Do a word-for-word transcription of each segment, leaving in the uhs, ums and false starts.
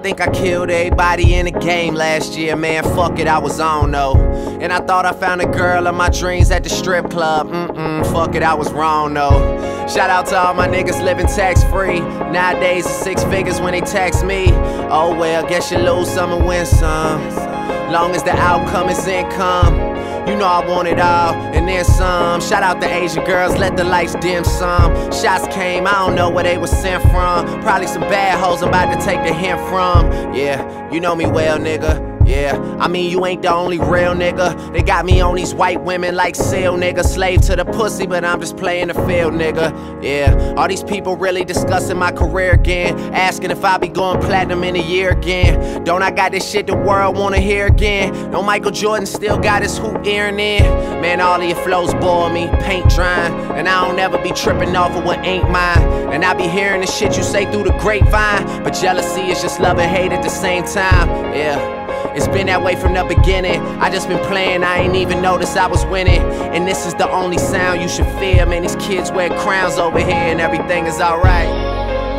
think I killed everybody in the game last year, man, fuck it, I was on though. And I thought I found a girl of my dreams at the strip club, mm-mm, fuck it, I was wrong though. Shout out to all my niggas living tax-free. Nowadays it's six figures when they tax me. Oh well, guess you lose some and win some, long as the outcome is income. You know I want it all, and then some. Shout out to Asian girls, let the lights dim some. Shots came, I don't know where they were sent from. Probably some bad hoes I'm about to take the hint from. Yeah, you know me well, nigga. Yeah, I mean you ain't the only real nigga. They got me on these white women like seal, nigga. Slave to the pussy, but I'm just playing the field, nigga. Yeah, all these people really discussing my career again, asking if I be going platinum in a year again. Don't I got this shit the world wanna hear again? No Michael Jordan still got his hoop earring in. Man, all of your flows bore me, paint drying, and I don't ever be tripping off of what ain't mine. And I be hearing the shit you say through the grapevine, but jealousy is just love and hate at the same time. Yeah, it's been that way from the beginning. I just been playing, I ain't even noticed I was winning. And this is the only sound you should fear. Man, these kids wear crowns over here and everything is alright.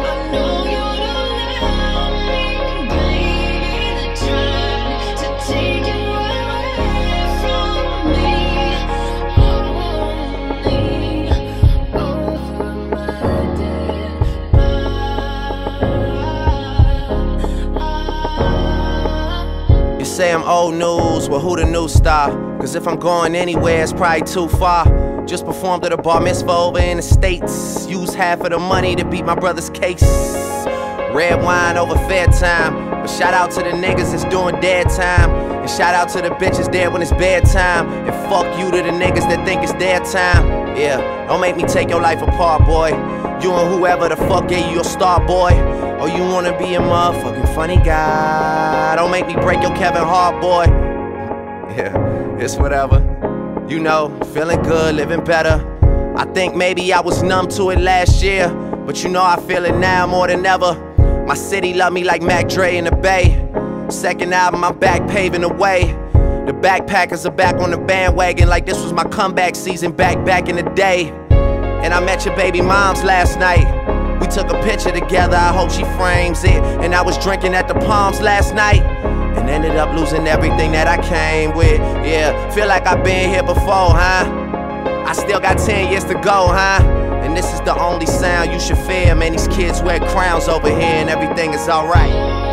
Say I'm old news, well who the new star? Cause if I'm going anywhere it's probably too far. Just performed at a bar mitzvah over in the States. Used half of the money to beat my brother's case. Red wine over fair time. But shout out to the niggas that's doing dead time. And shout out to the bitches dead when it's bedtime. And fuck you to the niggas that think it's their time. Yeah, don't make me take your life apart, boy. You and whoever the fuck gave you your star, boy. Or you wanna be a motherfucking funny guy. Don't make me break your Kevin Hart, boy. Yeah, it's whatever. You know, feeling good, living better. I think maybe I was numb to it last year, but you know I feel it now more than ever. My city love me like Mac Dre in the Bay. Second album, I'm back paving the way. The backpackers are back on the bandwagon like this was my comeback season back, back in the day. And I met your baby moms last night. We took a picture together, I hope she frames it. And I was drinking at the Palms last night and ended up losing everything that I came with. Yeah, feel like I've been here before, huh? I still got ten years to go, huh? And this is the only sound you should fear. Man, these kids wear crowns over here and everything is alright.